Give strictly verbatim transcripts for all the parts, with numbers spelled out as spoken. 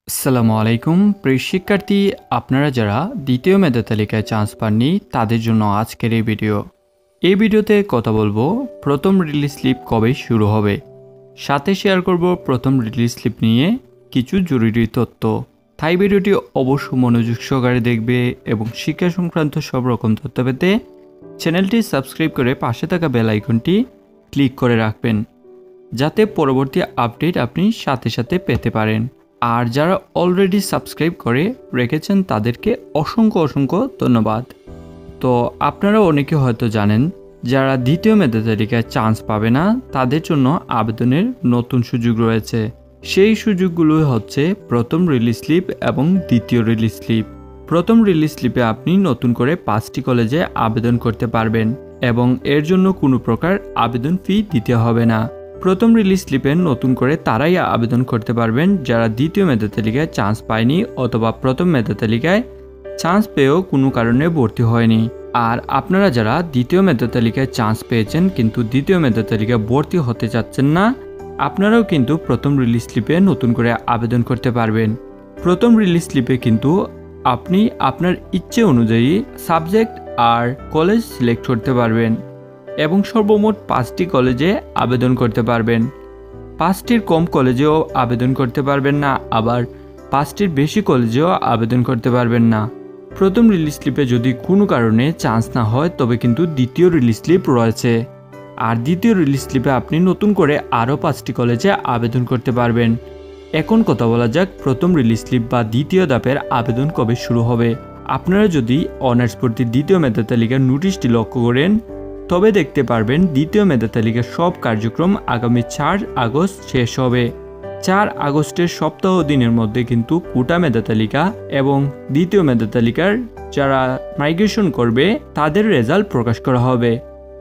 আসসালামু আলাইকুম প্রিয় শিক্ষার্থী, আপনারা যারা দ্বিতীয় মেধা তালিকায় চান্স পাননি তাদের জন্য আজকের এই ভিডিও। এই ভিডিওতে কথা বলবো প্রথম রিলিজ স্লিপ কবে শুরু হবে, সাথে শেয়ার করব প্রথম রিলিজ স্লিপ নিয়ে কিছু জরুরি তথ্য। তাই ভিডিওটি অবশ্যই মনোযোগ সহকারে দেখবে এবং শিক্ষা সংক্রান্ত সব রকম তথ্য পেতে চ্যানেলটি সাবস্ক্রাইব করে পাশে থাকা বেল আইকনটি ক্লিক করে রাখবেন, যাতে পরবর্তী আপডেট আপনি সাথে সাথে পেতে পারেন। আর যারা অলরেডি সাবস্ক্রাইব করে রেখেছেন তাদেরকে অসংখ্য অসংখ্য ধন্যবাদ। তো আপনারা অনেকে হয়তো জানেন, যারা দ্বিতীয় মেধা তালিকায় চান্স পাবে না তাদের জন্য আবেদনের নতুন সুযোগ রয়েছে। সেই সুযোগগুলো হচ্ছে প্রথম রিলিজ স্লিপ এবং দ্বিতীয় রিলিজ স্লিপ। প্রথম রিলিজ স্লিপে আপনি নতুন করে পাঁচটি কলেজে আবেদন করতে পারবেন এবং এর জন্য কোনো প্রকার আবেদন ফি দিতে হবে না। প্রথম রিলিজ স্লিপে নতুন করে তারাই আবেদন করতে পারবেন যারা দ্বিতীয় মেধা তালিকায় চান্স পায়নি অথবা প্রথম মেধা তালিকায় চান্স পেয়েও কোনো কারণে ভর্তি হয়নি। আর আপনারা যারা দ্বিতীয় মেধা তালিকায় চান্স পেয়েছেন কিন্তু দ্বিতীয় মেধা তালিকায় ভর্তি হতে চাচ্ছেন না, আপনারাও কিন্তু প্রথম রিলিজ স্লিপে নতুন করে আবেদন করতে পারবেন। প্রথম রিলিজ স্লিপে কিন্তু আপনি আপনার ইচ্ছে অনুযায়ী সাবজেক্ট আর কলেজ সিলেক্ট করতে পারবেন এবং সর্বমোট পাঁচটি কলেজে আবেদন করতে পারবেন। পাঁচটির কম কলেজেও আবেদন করতে পারবেন না, আবার পাঁচটির বেশি কলেজেও আবেদন করতে পারবেন না। প্রথম রিলিজ স্লিপে যদি কোনো কারণে চান্স না হয় তবে কিন্তু দ্বিতীয় রিলিজ স্লিপ রয়েছে, আর দ্বিতীয় রিলিজ স্লিপে আপনি নতুন করে আরও পাঁচটি কলেজে আবেদন করতে পারবেন। এখন কথা বলা যাক প্রথম রিলিজ স্লিপ বা দ্বিতীয় ধাপের আবেদন কবে শুরু হবে। আপনারা যদি অনার্স ভর্তি দ্বিতীয় মেধা তালিকার নোটিশটি লক্ষ্য করেন তবে দেখতে পারবেন দ্বিতীয় মেধা তালিকার সব কার্যক্রম আগামী চার আগস্ট শেষ হবে। চার আগস্টের সপ্তাহ দিনের মধ্যে কিন্তু কোটা মেধা তালিকা এবং দ্বিতীয় মেধা তালিকার যারা মাইগ্রেশন করবে তাদের রেজাল্ট প্রকাশ করা হবে।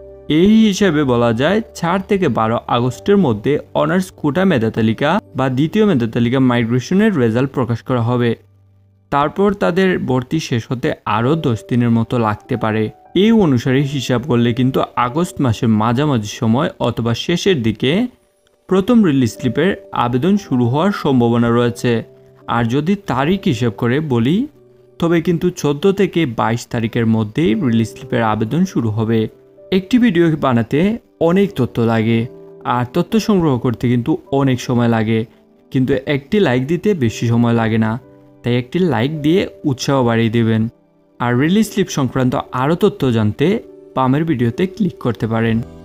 এই হিসাবে বলা যায় চার থেকে বারো আগস্টের মধ্যে অনার্স কোটা মেধা তালিকা বা দ্বিতীয় মেধা তালিকা মাইগ্রেশনের রেজাল্ট প্রকাশ করা হবে। তারপর তাদের ভর্তি শেষ হতে আরও দশ দিনের মতো লাগতে পারে। এই অনুসারে হিসাব করলে কিন্তু আগস্ট মাসের মাঝামাঝি সময় অথবা শেষের দিকে প্রথম রিলিজ স্লিপের আবেদন শুরু হওয়ার সম্ভাবনা রয়েছে। আর যদি তারিখ হিসাব করে বলি তবে কিন্তু চোদ্দ থেকে বাইশ তারিখের মধ্যেই রিলিজ স্লিপের আবেদন শুরু হবে। একটি ভিডিও বানাতে অনেক তথ্য লাগে আর তথ্য সংগ্রহ করতে কিন্তু অনেক সময় লাগে, কিন্তু একটি লাইক দিতে বেশি সময় লাগে না, তাই একটি লাইক দিয়ে উৎসাহ বাড়িয়ে দেবেন। আর রিলিজ স্লিপ সংক্রান্ত আরও তথ্য জানতে বামের ভিডিওতে ক্লিক করতে পারেন।